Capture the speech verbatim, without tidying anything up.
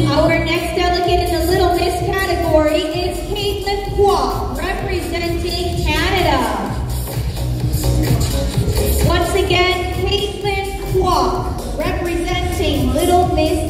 Our next delegate in the Little Miss category is Caitlin Kwok, representing Canada. Once again, Caitlin Kwok, representing Little Miss